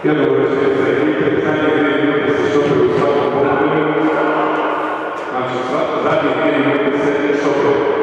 Ja dobro se ekipe, zadnje 2 minute se šopaju u svakom pogledu. Znači, zadnje 2 minute se šopaju.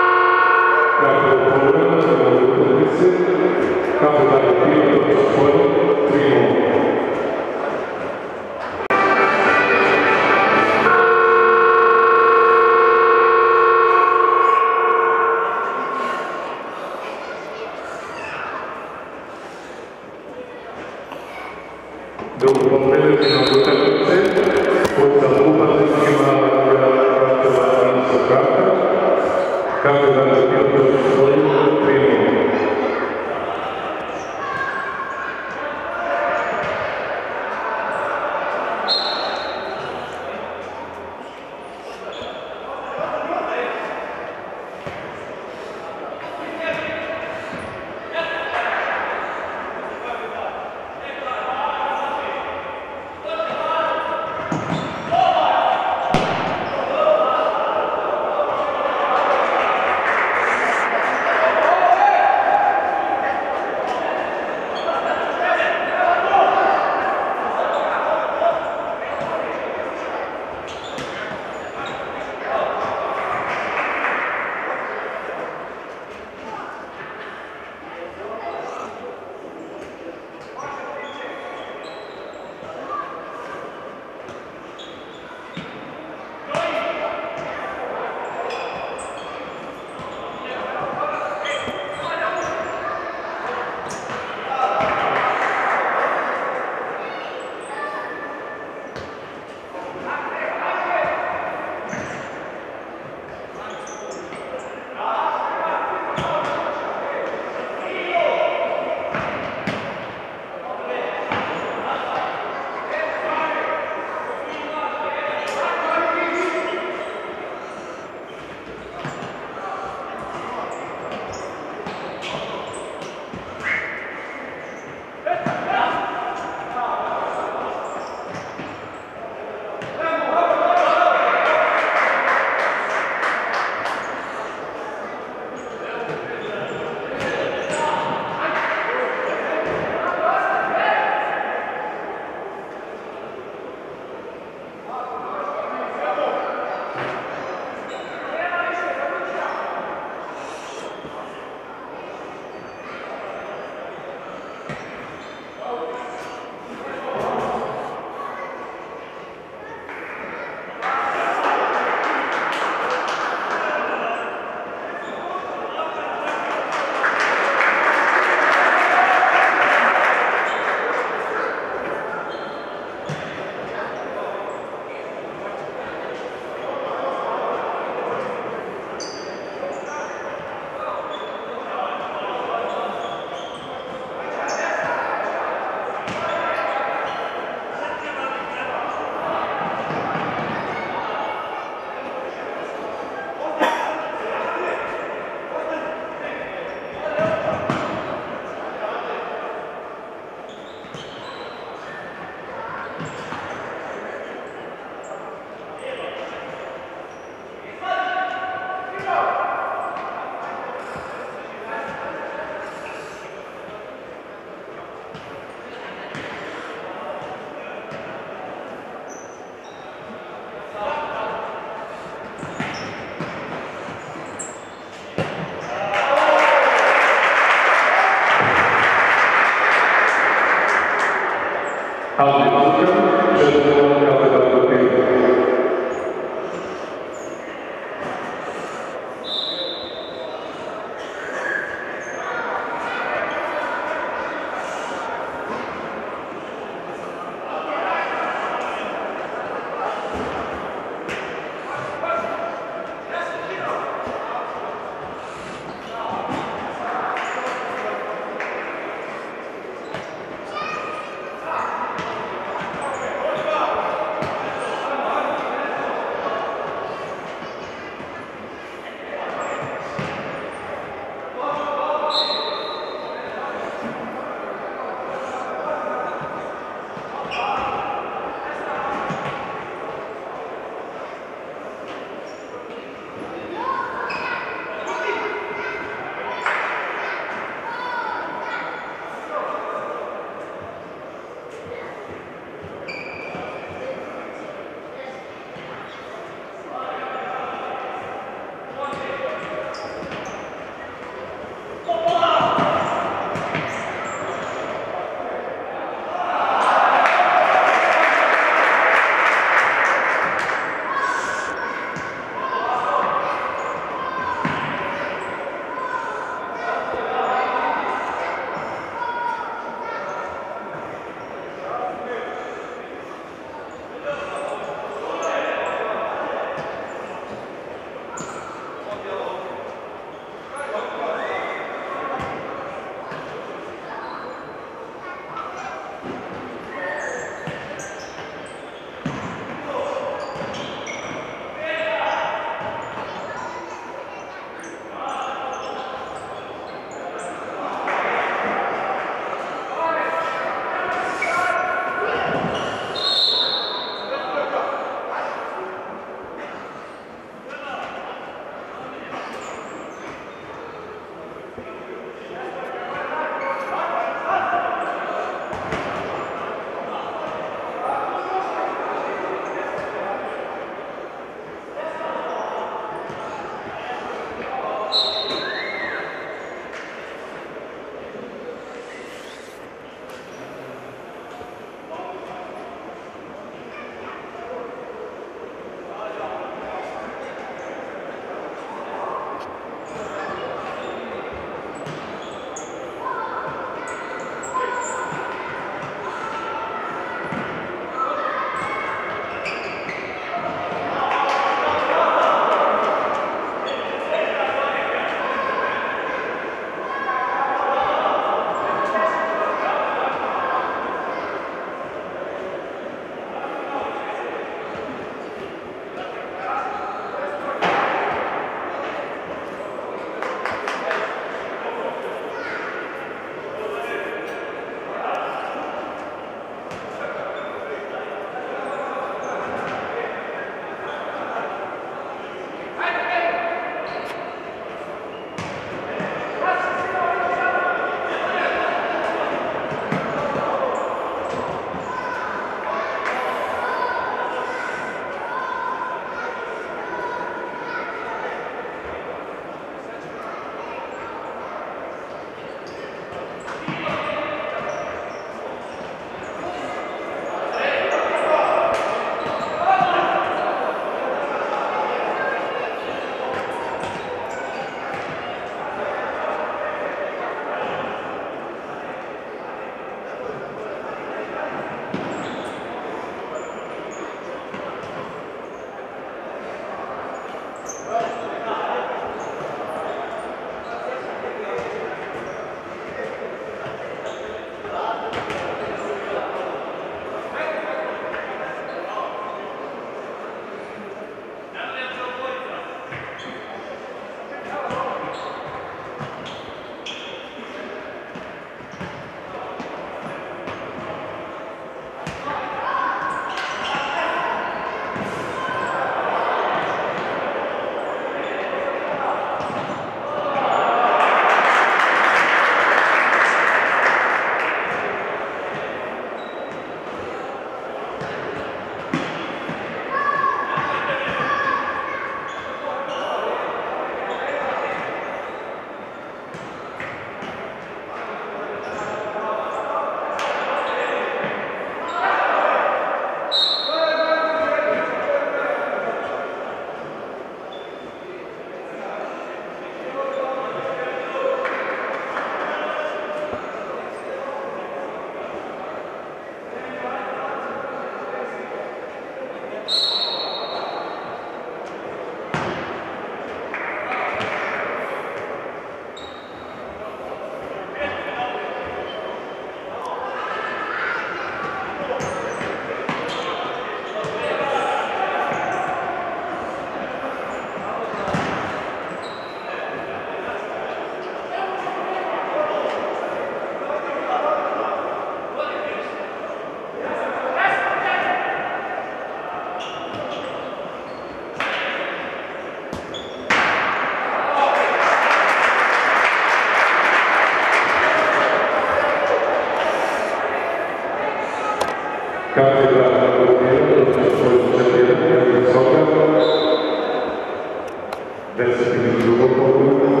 10 minut drugą połowę.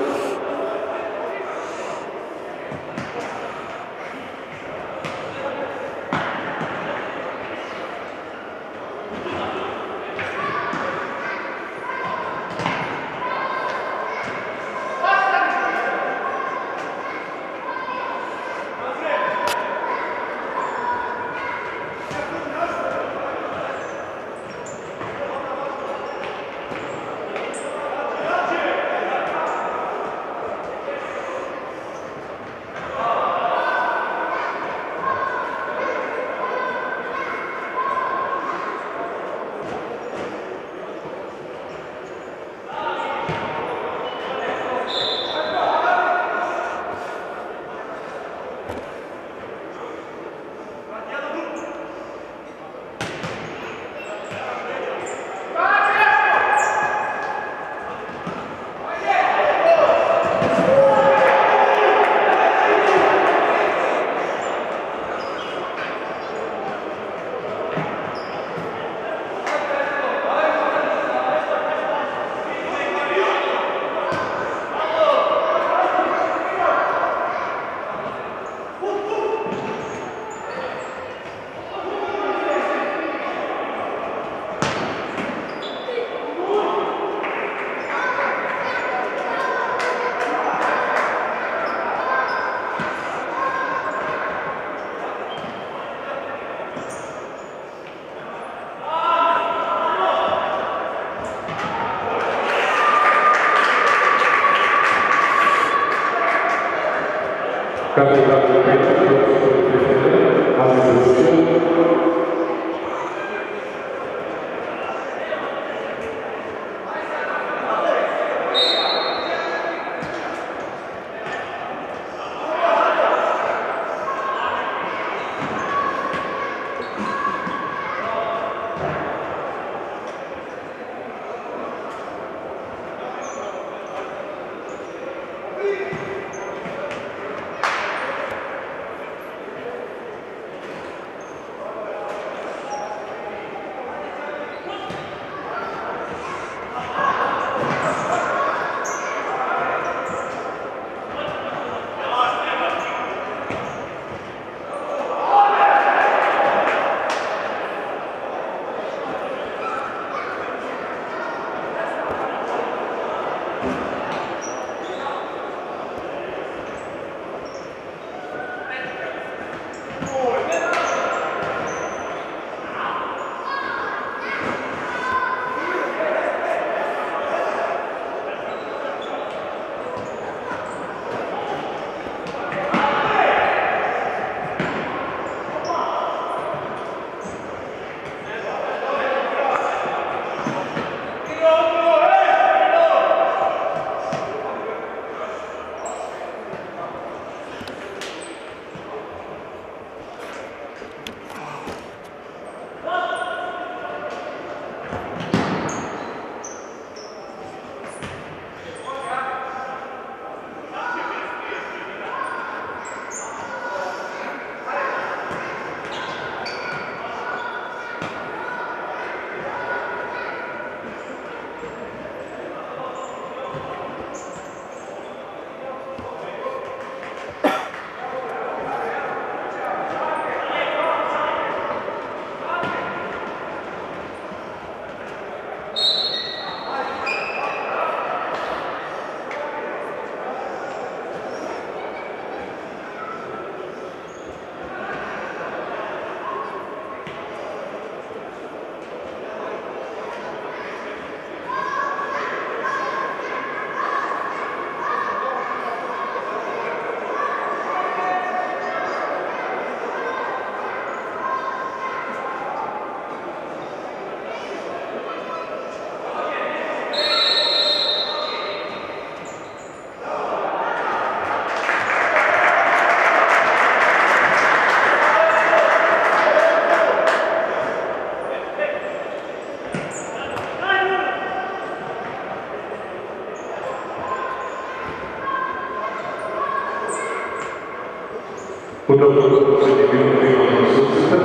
Podobno do poprzedniej konstrukcji.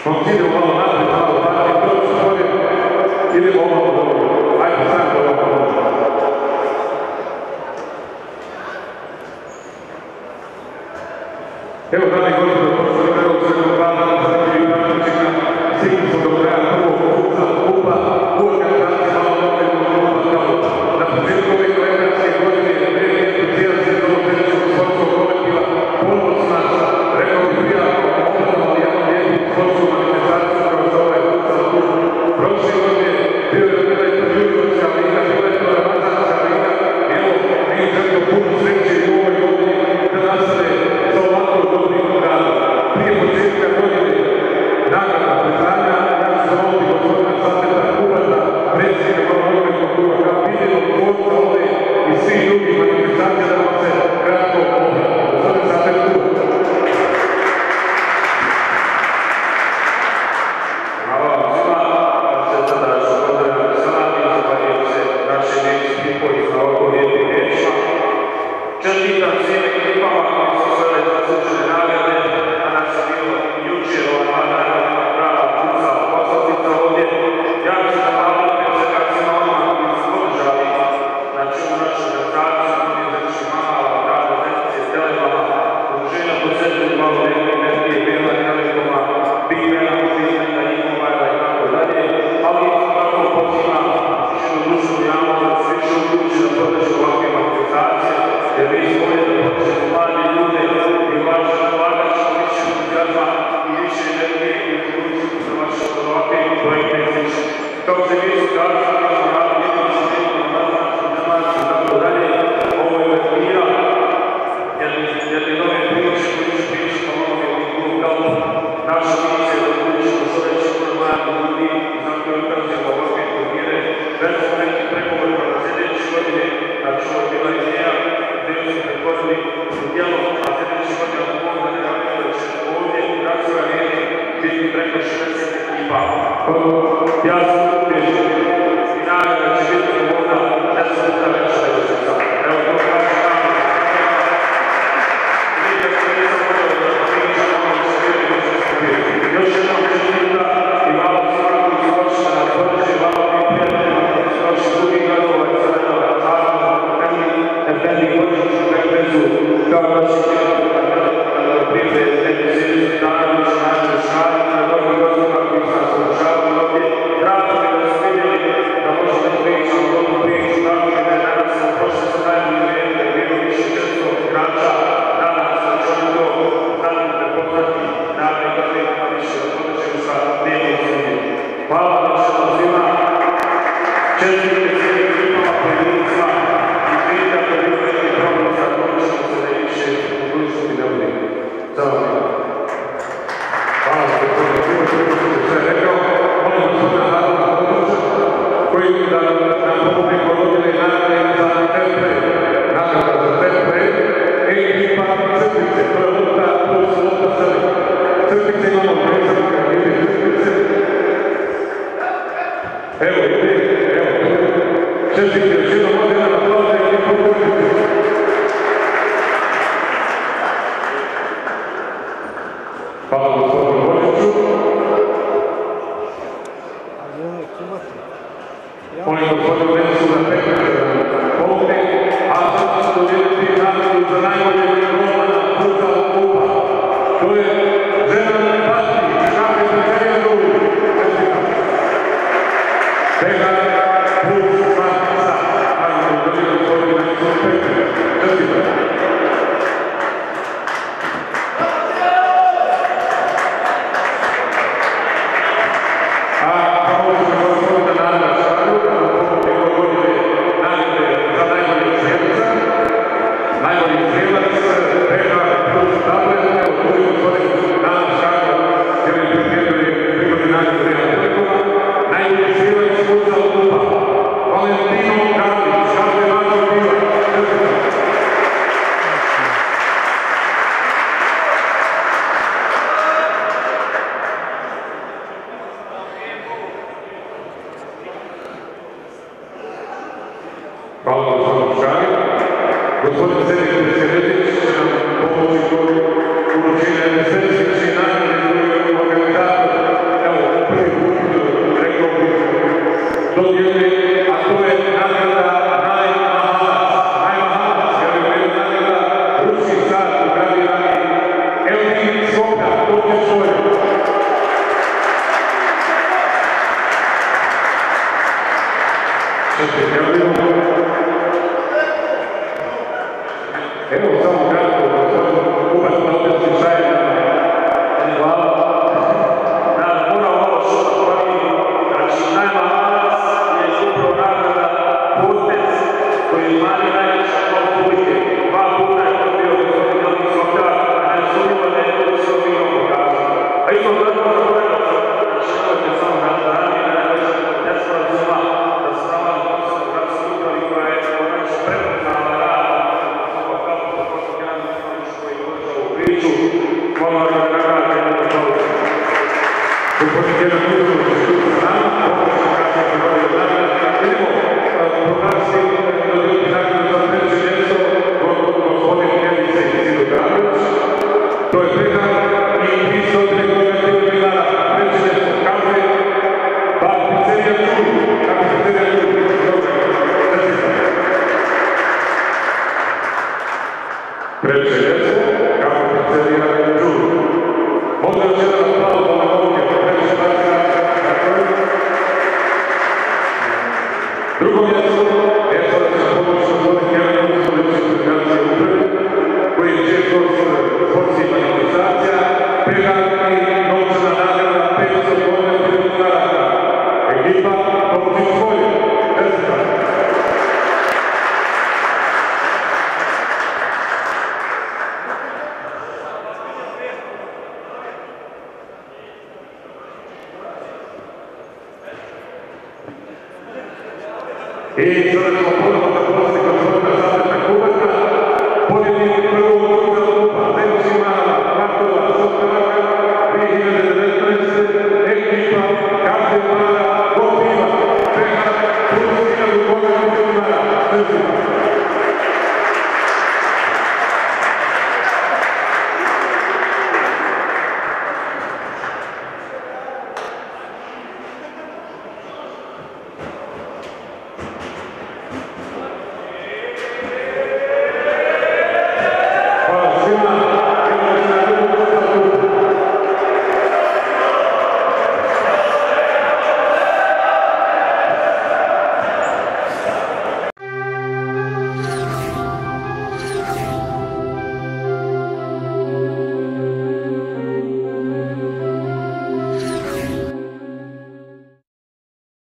Idemo malo naprijed, malo pati, to ću bolje. Idemo ovo dobro. Ajde, sad to ovako možda. Evo, dame i gospodo, pošto je prvo sredno plana, zanimljivi praktičnika, sigurno smo do kraja prvog kuca, kupa, u organizaciji malo dovoljno kupa kao na početku ove kalendarske godine, prije se do trećeg sportskog kolektiva, ponosna, rekao bih prijatno, obradovali jednu lijepu sportsku manifestaciju kao za ovaj kuca klub. Prošle godine bio je velika Jugovića liga, bila je to Ramazanska liga, evo, mi želimo puno sreće i u ovoj godini da nastave za ovako dobrim radom. Prije početka godine nagrada priznanja, ja ću zamoliti gospodina Sateta Kubata, predsjednika nogometnog kluba Kapitenu, tvorca ove i svih drugih manifestacija da vam se kratko obrati. Gospodin Satet Kubat. Hvala vam svima, se srdačno pozdravljam sa vama i zahvaljujem se našim ekipom za ovako lijepim riječima. Čestitam svim ekipama koji su sve zaslužene nagrade, a nas je bilo jučer ova nagrada prava kuca poslastica ovdje. Ja bih se zahvalio prije svega svima onima koji su podržali znači ovu našu organizaciju, oni znači mala, prava zemljice, Telemama, udruženja podsjetili malo energije, Bela Telekoma, Big Bena, Fizmeta, Imovara i tako dalje, ali isto tako pozivam širu društvenu javnost da se više uključi da podrži ovakve manifestacije, jer vi izvolje da podržete mlade ljude i ulagačimo više entuzijazma i više energije i budućnosti za vaše ovakve projekte i sliče. Kao se vi su kazali, mi smo radili jedničku neku Ramazanski, Džemansku i tako dalje, ovo je uvertira jedne nove priče koji će pričati o onome lokalno. Naša misija je da uključimo što veći broj mladih ljudi i zato je ukazujemo ovakve turnire. Već smo neki pregovorima na sljedeće godine, znači ovo je bila ideja, gdje smo pretvorili u djelo, a sljedeće godine ako Bog da ne radimo da će ovdje u Gradskoj areni biti preko 60 ekipa. Ja sam uspješen i nagrada će biti možda 10 puta veća nego se sad. Evo to kažem nam. Nikad se nisam možda da pričam ono što se vidi što smo bili. Još jednom čestita i malo svima koji su došli da nas podrži, malo mi prijateljima koji su došli drugih gradova i Crvenoga, Čarno, Efendi, Godiću, Pekvezu, kao naši prijatelji, neki Sirius, Danović, naši Šari, na drugim gostima koji su nas održavali ovdje. Drago mi da su vidjeli da možemo pričati o dobru priču, tako da je danas smo prošli sa najboljim vrijeme, da je bilo više 400 igrača, nadam se da će oni to zatim prepoznati, nadam da ne ima više da podržimo sa lijepom svima. Hvala vam što svima, čestite svim ekipama, pojedincima i vidite da je veliki problem sa konačno se da više u budućnosti ne bude. Za vam je. Hvala vam, gospodine Kubat, što ste sve rekao. Molim gospodina Haruna Hodruča, koji da nam pomogne godine nagrade za Tempe, nagrada za Tempe, ekipa Crpice, to je Lota plus Lota Srbi. Crpice imamo predstavnika, vidite Crpice. Evo, čestite, još jednom ovdje jedan aplauz za ekipu Crpice. Hvala gospodinu Božiću. Molim gospodinu Lencu da Pekvezu pomogne, a sad ću dodijeliti nagradu za najbolje golmana futsal kluba. To je Ženan Pasti, šampion Ženan Rubi. Ženan plus Matica, ali to dodijeliti gospodinu Lencu Pekvezu. Čestite. Hvala gospodinu Šari. Gospodin Sedek Presjedetić će nam pomoći kod uručenja nesrećničnih nagrade i organizatora Evo samo kratko, gospodin Kubac na odnosni šajena. Hvala. Puno ovo što otvorimo, znači najmalac je upravo nagrada Putec koji mali najviše od publike. 2 puta je to bio gospodin Jelnik Sokrat, a ne sumnjivo da je to sve bilo pokazano. A isto tako zaboravio sam, znači nemojte samo na strani, nesporazuma da se nama posebno gradskoj upravi koja je znači prepoznala rad koji je održao u priču. Molim vas da kakavate na to. Gospodin jedan uzor u stupu sa nama, pomoćno kako je provodio nagrada. Idemo proglasiti dodijeti nagradu za treće mjesto gospodin Jelice i Sido Gabrić. To je prehrana i 300 kilometara dinara. Treće mjesto kafe, bar pizzerija Čur. Kako pizzerija Čur? Treće mjesto, kako pizzerija Čur. Možda još jedan aplauz za Makovke. Drugo mjesto, mjesto da će pomoći gospodin Jelena Uzolić iz Gradske uprave, koji je često sportskih manifestacija, prehrana i novčana nagrada 500 dinara. Ekipa pomoći svoju. I sada ćemo